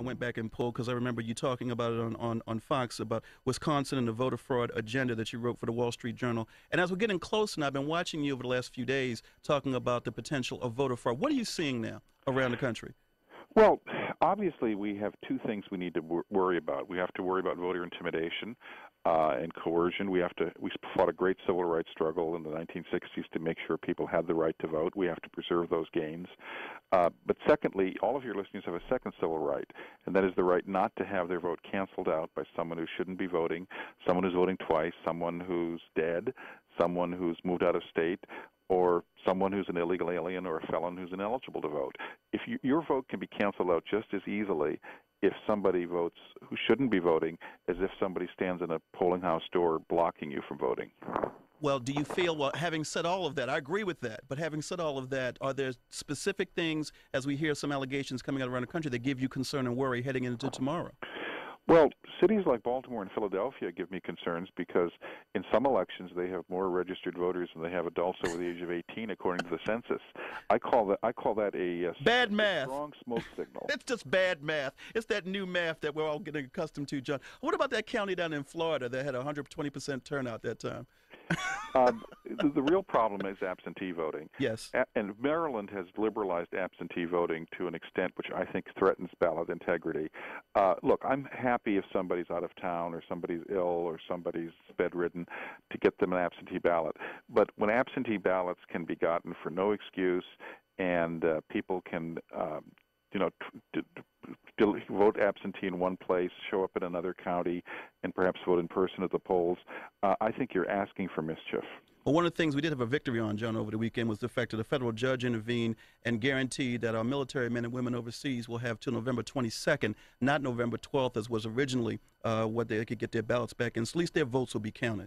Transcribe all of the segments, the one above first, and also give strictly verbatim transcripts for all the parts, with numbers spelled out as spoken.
went back and pulled because I remember you talking about it on, on, on Fox about Wisconsin and the voter fraud agenda that you wrote for the Wall Street Journal. And as we're getting closer, and I've been watching you over the last few days talking about the potential of voter fraud. What are you seeing now around the country? Well, obviously, we have two things we need to wor- worry about. We have to worry about voter intimidation uh, and coercion. We have to. We fought a great civil rights struggle in the nineteen sixties to make sure people had the right to vote. We have to preserve those gains. Uh, but secondly, all of your listeners have a second civil right, and that is the right not to have their vote canceled out by someone who shouldn't be voting, someone who's voting twice, someone who's dead, someone who's moved out of state, or someone who's an illegal alien or a felon who's ineligible to vote. If you, your vote can be canceled out just as easily if somebody votes who shouldn't be voting as if somebody stands in a polling house door blocking you from voting. Well, do you feel, well, having said all of that, I agree with that, but having said all of that, are there specific things, as we hear some allegations coming out around the country, that give you concern and worry heading into tomorrow? Well, cities like Baltimore and Philadelphia give me concerns because in some elections they have more registered voters than they have adults over the age of eighteen, according to the census. I call that I call that a, uh, bad math. strong smoke signal. It's just bad math. It's that new math that we're all getting accustomed to, John. What about that county down in Florida that had a one hundred twenty percent turnout that time? um, the, the real problem is absentee voting. Yes. A- and Maryland has liberalized absentee voting to an extent which I think threatens ballot integrity. Uh, look, I'm happy if somebody's out of town or somebody's ill or somebody's bedridden to get them an absentee ballot. But when absentee ballots can be gotten for no excuse and uh, people can, um, you know, t- t- vote absentee in one place, show up in another county, and perhaps vote in person at the polls, uh, I think you're asking for mischief. Well, one of the things we did have a victory on, John, over the weekend was the fact that a federal judge intervened and guaranteed that our military men and women overseas will have till November twenty-second, not November twelfth, as was originally uh, what they could get their ballots back in. So at least their votes will be counted.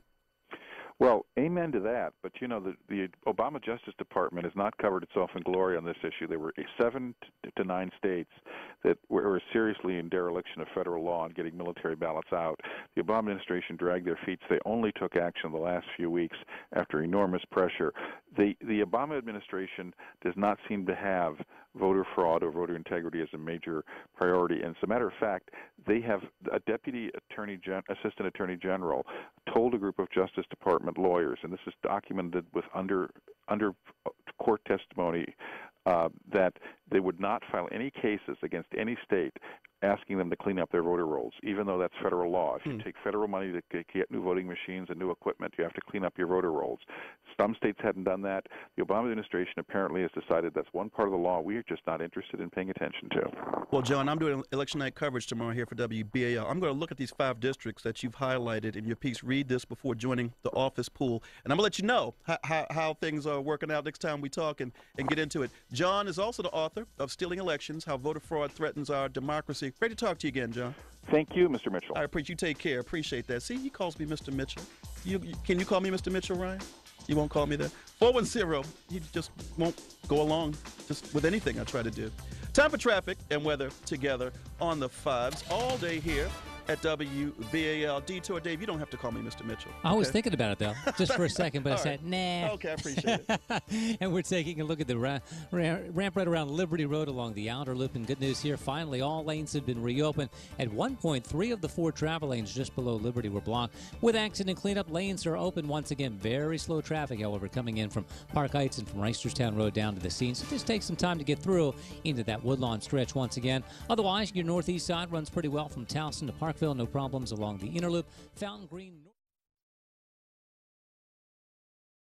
Well, amen to that. But, you know, the, the Obama Justice Department has not covered itself in glory on this issue. There were seven to nine states that were seriously in dereliction of federal law on getting military ballots out. The Obama administration dragged their feet. They only took action the last few weeks after enormous pressure. The, the Obama administration does not seem to have voter fraud or voter integrity as a major priority. And as a matter of fact, they have a deputy attorney, gen, assistant attorney general told a group of Justice Department lawyers, and this is documented with under under court testimony, uh, that they would not file any cases against any state asking them to clean up their voter rolls, even though that's federal law. If you hmm. take federal money to get new voting machines and new equipment, you have to clean up your voter rolls. Some states hadn't done that. The Obama administration apparently has decided that's one part of the law we are just not interested in paying attention to. Well, John, I'm doing election night coverage tomorrow here for W B A L. I'm going to look at these five districts that you've highlighted in your piece. Read this before joining the office pool, and I'm going to let you know how, how, how things are working out next time we talk and, and get into it. John is also the author of Stealing Elections, How Voter Fraud Threatens Our Democracy. Great to talk to you again, John. Thank you, Mister Mitchell. I appreciate you. Take care. Appreciate that. See, he calls me Mister Mitchell. You, you Can you call me Mister Mitchell, Ryan? You won't call me that? four one zero, you just won't go along just with anything I try to do. Time for traffic and weather together on the fives all day here at W B A L. Detour Dave, you don't have to call me Mister Mitchell. I was okay? thinking about it, though, just for a second, but I said, right. nah. Okay, I appreciate it. And we're taking a look at the ra- ra- ramp right around Liberty Road along the outer loop. And good news here, finally, all lanes have been reopened. At one point, three of the four travel lanes just below Liberty were blocked. With accident cleanup, lanes are open once again. Very slow traffic, however, coming in from Park Heights and from Reisterstown Road down to the scene. So just take some time to get through into that Woodlawn stretch once again. Otherwise, your northeast side runs pretty well from Towson to Parkville. No problems along the inner loop. Fountain Green.